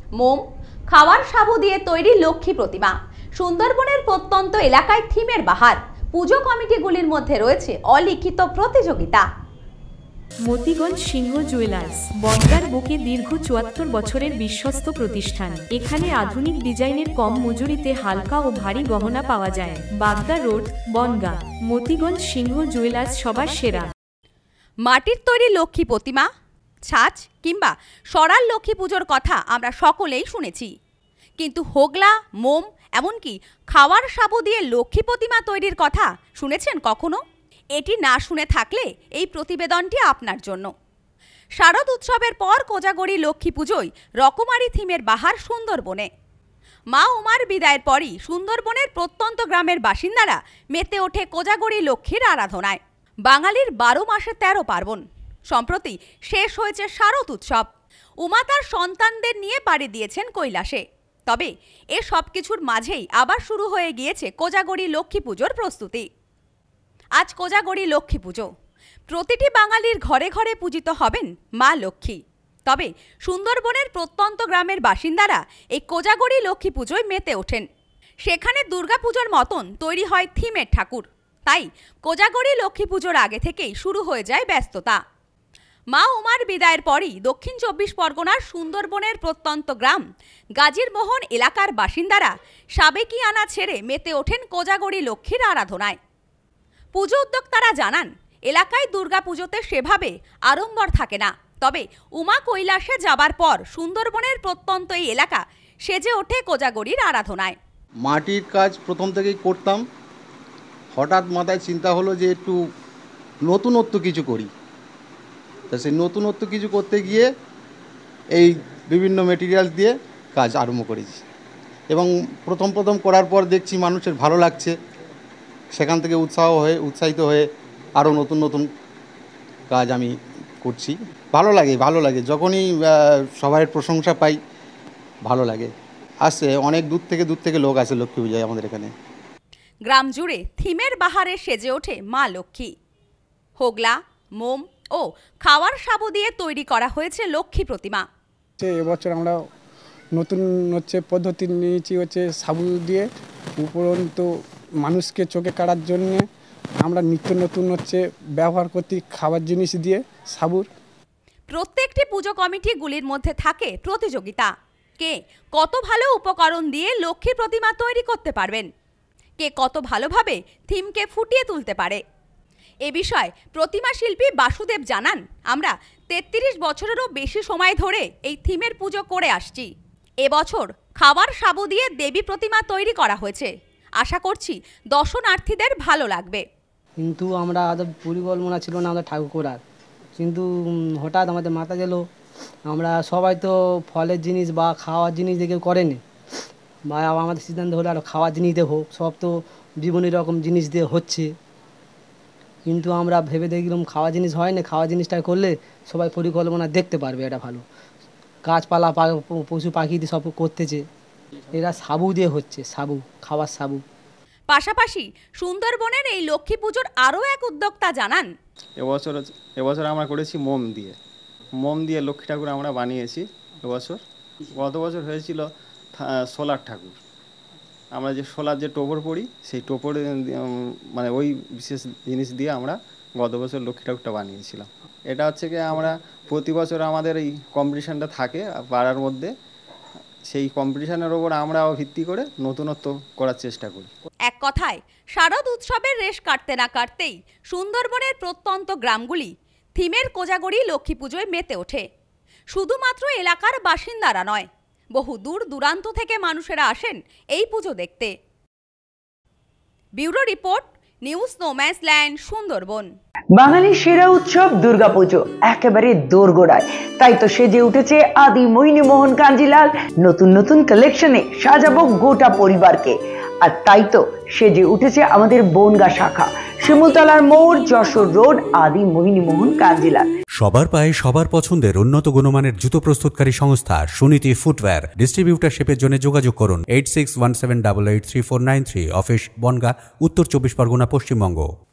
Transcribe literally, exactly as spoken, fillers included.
মোম, খাওয়ার সাবু দিয়ে তৈরি লক্ষ্মী প্রতিমা। সুন্দরবনের প্রত্যন্ত এলাকায় থিমের বাহার। পুজো কমিটিগুলির মধ্যে রয়েছে অলিখিত প্রতিযোগিতা। মতিগঞ্জ সিংহ জুয়েলার্স বনগার বুকে দীর্ঘ চুয়াত্তর বছরের বিশ্বস্ত প্রতিষ্ঠান। এখানে আধুনিক ডিজাইনের কম মজুরিতে হালকা ও ভারী গহনা পাওয়া যায়। বাগদা রোড, বনগা। মতিগঞ্জ সিংহ জুয়েলার্স সবার সেরা। মাটির তৈরি লক্ষ্মী প্রতিমা, ছাঁচ কিংবা সরাল লক্ষ্মী পুজোর কথা আমরা সকলেই শুনেছি, কিন্তু হোগলা, মোম এমনকি খাওয়ার সাবু দিয়ে লক্ষ্মী প্রতিমা তৈরির কথা শুনেছেন কখনো? এটি না শুনে থাকলে এই প্রতিবেদনটি আপনার জন্য। শারদ উৎসবের পর কোজাগরি লক্ষ্মী পুজোয় রকমারি থিমের বাহার সুন্দরবনে। মা উমার বিদায়ের পরই সুন্দরবনের প্রত্যন্ত গ্রামের বাসিন্দারা মেতে ওঠে কোজাগরি লক্ষ্মীর আরাধনায়। বাঙালির বারো মাসে তেরো পার্বণ। সম্প্রতি শেষ হয়েছে শারদ উৎসব। উমা তার সন্তানদের নিয়ে পাড়ি দিয়েছেন কৈলাসে। তবে এ সব কিছুর মাঝেই আবার শুরু হয়ে গিয়েছে কোজাগরি লক্ষ্মী পুজোর প্রস্তুতি। আজ কোজাগরি লক্ষ্মী পুজো। প্রতিটি বাঙালির ঘরে ঘরে পূজিত হবেন মা লক্ষ্মী। তবে সুন্দরবনের প্রত্যন্ত গ্রামের বাসিন্দারা এই কোজাগরি লক্ষ্মী পুজোয় মেতে ওঠেন। সেখানে দুর্গাপুজোর মতন তৈরি হয় থিমের ঠাকুর। তাই কোজাগরি লক্ষ্মী পুজোর আগে থেকেই শুরু হয়ে যায় ব্যস্ততা। মা উমার বিদায়ের পরই দক্ষিণ চব্বিশ পরগনার সুন্দরবনের প্রত্যন্ত গ্রাম গাজীরমোহন এলাকার বাসিন্দারা সাবেকিয়ানা ছেড়ে মেতে ওঠেন কোজাগরি লক্ষ্মীর আরাধনায়। পুজো উদ্যোক্তারা জানান, এলাকায় দুর্গাপুজোতে সেভাবে আড়ম্বর থাকে না। তবে উমা কৈলাসে যাবার পর সুন্দরবনের প্রত্যন্ত এই এলাকা সেজে ওঠে কোজাগরির আরাধনায়। মাটির কাজ প্রথম থেকেই করতাম। হঠাৎ মাথায় চিন্তা হলো যে একটু নতুনত্ব কিছু করি। তা সেই নতুনত্ব কিছু করতে গিয়ে এই বিভিন্ন মেটেরিয়াল দিয়ে কাজ আরম্ভ করেছি এবং প্রথম প্রথম করার পর দেখছি মানুষের ভালো লাগছে। সেখান থেকে উৎসাহ হয়ে উৎসাহিত হয়ে আরও নতুন নতুন কাজ আমি করছি। ভালো লাগে ভালো লাগে যখনই সবার প্রশংসা পাই ভালো লাগে। আসছে অনেক দূর থেকে দূর থেকে লোক আসে লক্ষ্মী পূজায় আমাদের এখানে। গ্রাম জুড়ে থিমের বাহারে সেজে ওঠে মা লক্ষ্মী। হোগলা, মোম ও খাওয়ার সাবু দিয়ে তৈরি করা হয়েছে লক্ষ্মী প্রতিমা। এবছর আমরা নতুন হচ্ছে পদ্ধতি নিয়েছি হচ্ছে সাবু দিয়ে। উপরন্ত মানুষকে চোখে কাটার জন্য আমরা নিত্য নতুন হচ্ছে ব্যবহার করতে খাবার জিনিস দিয়ে সাবুর। প্রত্যেকটি পুজো কমিটিগুলির মধ্যে থাকে প্রতিযোগিতা। কে কত ভালো উপকরণ দিয়ে লক্ষ্মী প্রতিমা তৈরি করতে পারবেন, কে কত ভালোভাবে থিমকে ফুটিয়ে তুলতে পারে। এ বিষয়ে প্রতিমা শিল্পী বাসুদেব জানান, আমরা তেত্রিশ বছরেরও বেশি সময় ধরে এই থিমের পুজো করে আসছি। এবছর খাবার সাবু দিয়ে দেবী প্রতিমা তৈরি করা হয়েছে। আশা করছি দর্শনার্থীদের ভালো লাগবে। কিন্তু আমরা আদৌ পরিকল্পনা ছিল না আমাদের ঠাকুর করার, কিন্তু হঠাৎ আমাদের মাথা গেল। আমরা সবাই তো ফলের জিনিস বা খাওয়ার জিনিস দেখে করেনি, বা আমাদের সিদ্ধান্ত হলো আর খাওয়ার জিনিস দিয়ে হোক। সব তো বিভিন্ন রকম জিনিস দিয়ে হচ্ছে, কিন্তু আমরা ভেবে দেখলাম খাওয়া জিনিস হয় না। খাওয়া জিনিসটা করলে সবাই পরিকল্পনা দেখতে পারবে, এটা ভালো। গাছপালা পশু পাখি দিয়ে সব করতেছে, এরা সাবু দিয়ে হচ্ছে, সাবু খাওয়ার সাবু। পাশাপাশি সুন্দরবনের এই লক্ষ্মী পুজোর আরও এক উদ্যোক্তা জানান, এবছর এবছর আমরা করেছি মোম দিয়ে। মোম দিয়ে লক্ষ্মী ঠাকুর আমরা বানিয়েছি এবছর। গত বছর হয়েছিল সোলার ঠাকুর। আমরা যে সোলার যে টোপর পড়ি, সেই টোপর মানে ওই বিশেষ জিনিস দিয়ে আমরা গত বছর লক্ষ্মী ঠাকুরটা বানিয়েছিলাম। এটা হচ্ছে কি আমরা প্রতি বছর আমাদের এই কম্পিটিশানটা থাকে পাড়ার মধ্যে। সেই কম্পিটিশনের ওপর আমরাও ভিত্তি করে নতুনত্ব করার চেষ্টা করি। এক কথায় শারদ উৎসবের রেশ কাটতে না কাটতেই সুন্দরবনের প্রত্যন্ত গ্রামগুলি থিমের কোজাগরি লক্ষ্মী পুজোয় মেতে ওঠে। শুধুমাত্র এলাকার বাসিন্দারা নয়, বহু দূর দূরান্ত থেকে মানুষেরা আসেন এই পুজো দেখতে। Bureau report, news no man's land, Sundarban. বাঙালির সেরা উৎসব দুর্গাপুজো একেবারে দোরগোড়ায়। তাই তো সেজে উঠেছে আদি মোহিনী মোহন কাঞ্জিলাল। নতুন নতুন কালেকশনে সাজাবো গোটা পরিবারকে। আর তাই তো সেজে উঠেছে আমাদের বনগা শাখা, শিমুলতলার মোড়, যশোর রোড, আদি মোহিনী মোহন কাঞ্জিলাল। সবার পায়ে সবার পছন্দের উন্নত গুণমানের জুতো প্রস্তুতকারী সংস্থা সুনীতি ফুটওয়্যার। ডিস্ট্রিবিউটারশিপের জন্য যোগাযোগ করুন eight six one seven double eight three four nine three. Office Bongaon, Uttar Chabbish Pargana, Paschimbanga.